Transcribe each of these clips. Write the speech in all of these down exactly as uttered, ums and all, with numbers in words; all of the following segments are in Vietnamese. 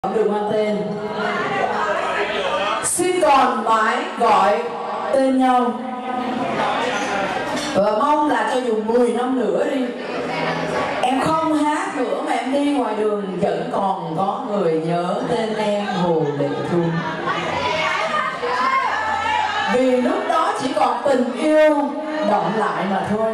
Đừng mang tên. Xin còn mãi gọi tên nhau. Và mong là cho dù mười năm nữa đi, em không hát nữa mà em đi ngoài đường vẫn còn có người nhớ tên em Ho Le Thu. Vì lúc đó chỉ còn tình yêu động lại mà thôi.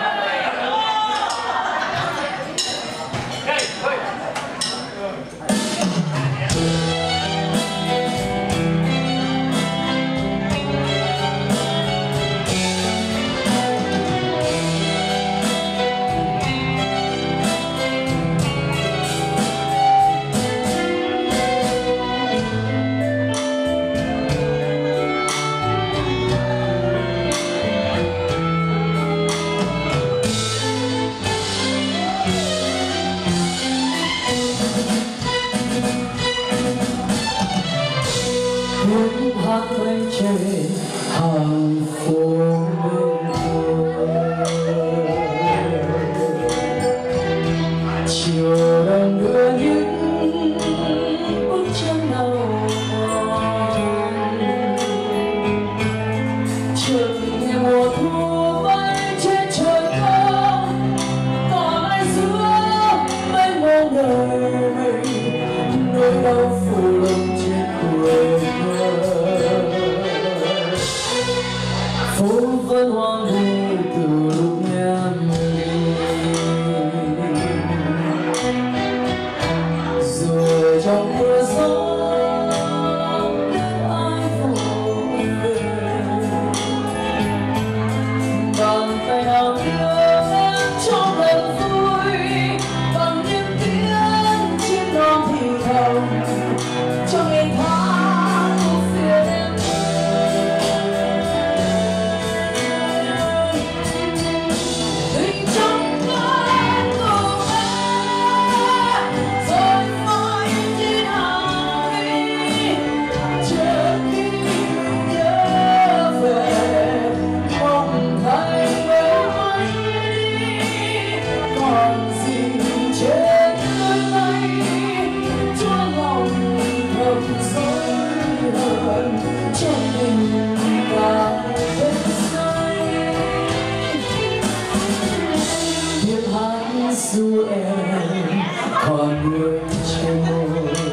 Những hát mây trời hàng phố bên chiều đang đưa những bức tranh nào chợt nghe mùa thu bay trên trời cao, còn ai giữa mênh mông đời nỗi đau phủ lấp trên quê phố vẫn hoang vu từ lúc em đi, rồi trong mưa gió đến ai vội về, bàn tay nào đưa em trong lần vui bằng những tiếng chim non thì thầm trong ngày tháng của phiền em. Dù em còn người trôi,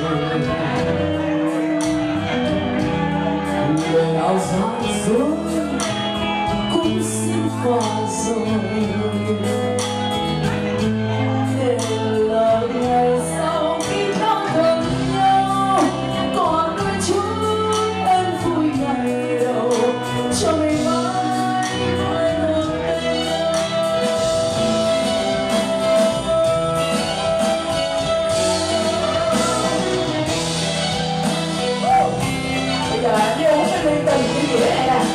lời áo gió dối cũng xin qua rồi, để lời ngày sau khi ta gần nhau còn đôi chút em vui ngày đầu cho mình mãi mãi được bên nhau. Như uống cái ly tình cái gì này nè.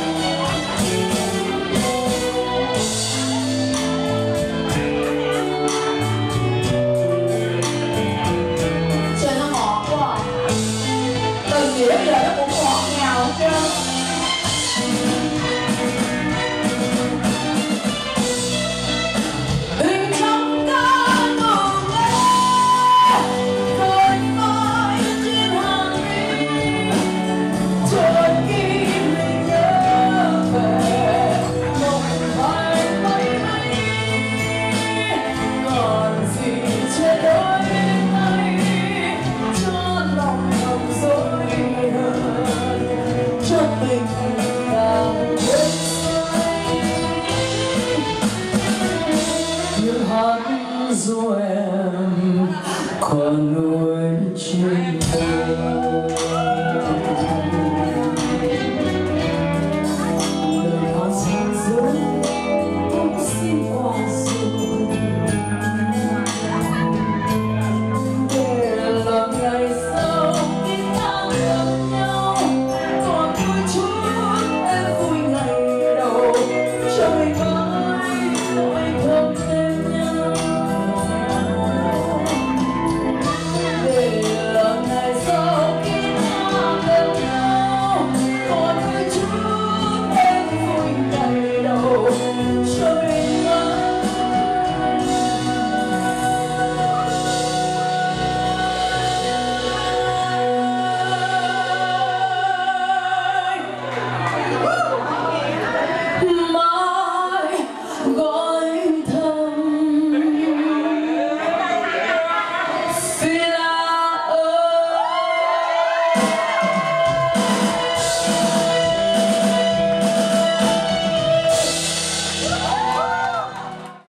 Trời nó ngọt quá à. Tình gì bây giờ nó cũng ngọt ngào hết trơn. Dù em còn nuối trên